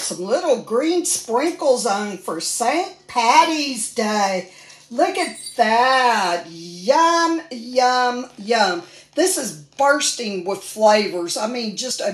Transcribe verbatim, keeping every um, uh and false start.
some little green sprinkles on for Saint Patty's Day. Look at that. Yum, yum, yum. This is bursting with flavors. I mean, just a